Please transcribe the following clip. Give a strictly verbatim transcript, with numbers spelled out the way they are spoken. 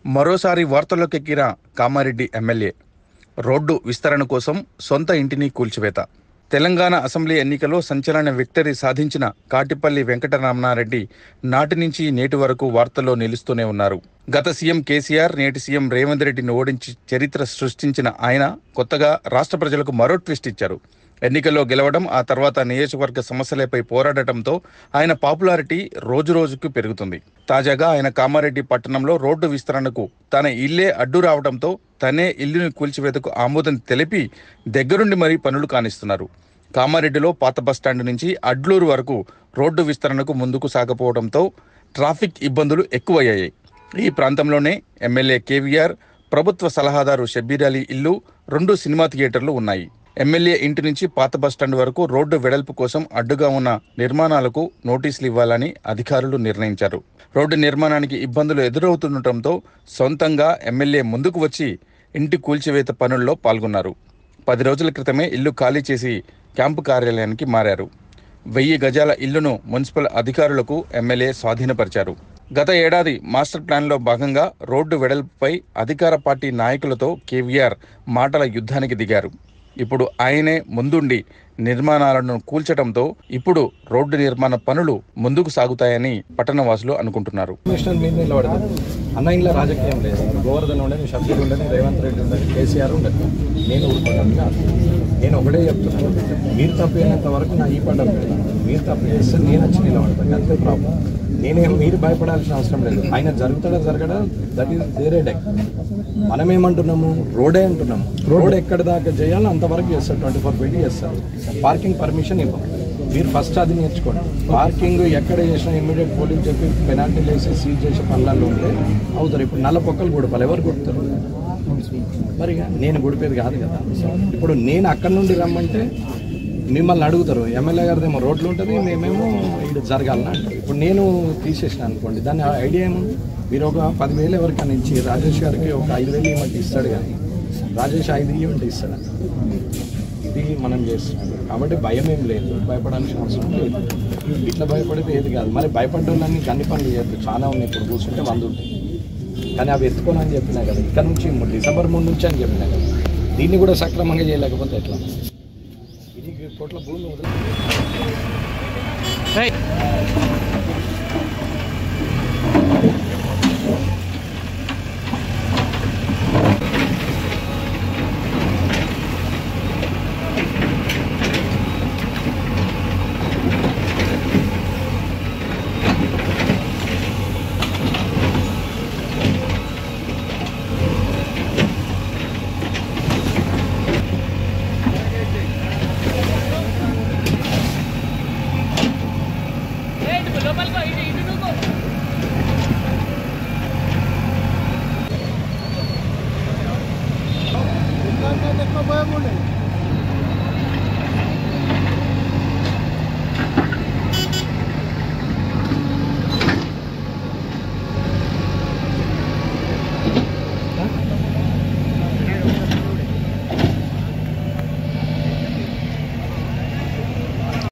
మరోసారి వార్తల్లోకెక్కిన Kamareddy MLA road విస్తరణ కోసం సొంత ఇంటిని కూల్చివేత. తెలంగాణ అసెంబ్లీ ఎన్నికల్లో సంచలన విక్టరీ సాధించిన కాటిపల్లి వెంకటరమణారెడ్డి నాటి నుంచి నేటి వరకు వార్తల్లో నిలుస్తూనే ఉన్నారు. గత సీఎం కేసీఆర్, నేటి సీఎం రేవంత్ రెడ్డిని ఓడించి చరిత్ర సృష్టించిన ఆయన కొత్తగా రాష్ట్ర ప్రజలకు మరో ట్విస్ట్ ఇచ్చారు. ఎన్నికల్లో గెలవడం, ఆ తర్వాత నియోజకవర్గ సమస్యలపై పోరాడటంతో ఆయన పాపులారిటీ రోజురోజుకు పెరుగుతుంది. తాజాగా ఆయన కామారెడ్డి పట్టణంలో రోడ్డు విస్తరణకు తన ఇల్లే అడ్డు రావడంతో తనే ఇల్లుని కూల్చివేతకు ఆమోదం తెలిపి దగ్గరుండి మరీ పనులు కానిస్తున్నారు. కామారెడ్డిలో పాత బస్టాండ్ నుంచి అడ్లూరు వరకు రోడ్డు విస్తరణకు ముందుకు సాగపోవడంతో ట్రాఫిక్ ఇబ్బందులు ఎక్కువయ్యాయి. ఈ ప్రాంతంలోనే ఎమ్మెల్యే కేవీఆర్, ప్రభుత్వ సలహాదారు షబ్బీర్ అలీ ఇల్లు, రెండు సినిమా థియేటర్లు ఉన్నాయి. ఎమ్మెల్యే ఇంటి నుంచి పాత బస్టాండ్ వరకు రోడ్డు వెడల్పు కోసం అడ్డుగా ఉన్న నిర్మాణాలకు నోటీసులు ఇవ్వాలని అధికారులు నిర్ణయించారు. రోడ్డు నిర్మాణానికి ఇబ్బందులు ఎదురవుతుండటంతో సొంతంగా ఎమ్మెల్యే ముందుకు వచ్చి ఇంటి కూల్చివేత పనుల్లో పాల్గొన్నారు. పది రోజుల క్రితమే ఇల్లు ఖాళీ చేసి క్యాంపు కార్యాలయానికి మారారు. వెయ్యి గజాల ఇల్లును మున్సిపల్ అధికారులకు ఎమ్మెల్యే స్వాధీనపరిచారు. గత ఏడాది మాస్టర్ ప్లాన్లో భాగంగా రోడ్డు వెడల్పుపై అధికార పార్టీ నాయకులతో కేవీఆర్ మాటల యుద్ధానికి దిగారు. ఇప్పుడు ఆయనే ముందుండి నిర్మాణాలను కూల్చడంతో ఇప్పుడు రోడ్డు నిర్మాణ పనులు ముందుకు సాగుతాయని పట్టణవాసులు అనుకుంటున్నారు. అన్న ఇంట్లో రాజకీయం లేదు. గోవర్ధన్ ఉండని, షబ్బీర్ ఉండని, రేవంత్ రెడ్డి ఉండని, కేసీఆర్ ఉండని, నేను ఊరుకోవడానికి కాదు. నేను ఒకటే చెప్తున్నాను, మీరు తప్పు అయినంత వరకు నా ఈ పడ్డం లేదు. మీరు తప్పు చేస్తే నేను వచ్చి నిలబడతాను, అంతే ప్రాబ్లం. నేనేం మీరు భయపడాల్సిన అవసరం లేదు. ఆయన జరుగుతాడా జరగడా దట్ ఈస్ వేరే డెక్. మనం ఏమంటున్నాము, రోడే అంటున్నాము. రోడ్ ఎక్కడ దాకా చేయాలో అంతవరకు చేస్తారు, ట్వంటీ ఫోర్ పెట్టి చేస్తారు. పార్కింగ్ పర్మిషన్ ఇవ్వం. మీరు ఫస్ట్ అది నేర్చుకోండి. పార్కింగ్ ఎక్కడ చేసినా ఇమ్మీడియట్ పోలీస్ చెప్పి పెనాల్టీలు వేసి సీజ్ చేసే పనులలో ఉంటే అవుతారు. ఇప్పుడు నల్ల పొక్కలు గుడపాలి, ఎవరు గుడుతారు? మరి నేను గుడిపేది కాదు కదా. ఇప్పుడు నేను అక్కడి నుండి రమ్మంటే మిమ్మల్ని అడుగుతారు, ఎమ్మెల్యే గారిదేమో రోడ్లు ఉంటుంది, మేమేమో ఇది జరగాలన్నా అంటే. ఇప్పుడు నేను తీసేసిన అనుకోండి, దాని ఐడియా ఏముంది? మీరు ఒక పదివేలు ఎవరికైనా ఇచ్చి రాజేష్ గారికి ఒక ఐదు వేలు ఇవ్వమంటే ఇస్తాడు, కానీ రాజేష్ ఐదు ఇవ్వమంటే ఇస్తాడు. ఇది మనం చేస్తున్నాం కాబట్టి భయం ఏం లేదు, భయపడాల్సిన అవసరం లేదు. ఇట్లా భయపడితే ఏది కాదు. మరి భయపడ్డాలని అన్ని పనులు చేయొద్దు, చాలా ఉన్నాయి. ఇప్పుడు కూర్చుంటే వంద ఉంటాయి, కానీ అవి ఎత్తుకోనని చెప్పినా కదా. ఇక్కడ నుంచి డిసెంబర్ మూడు నుంచి అని చెప్పినా కదా. దీన్ని కూడా సక్రమంగా చేయలేకపోతే ఎట్లా? ఇది కోట్ల భూమి వదిలి भय बोले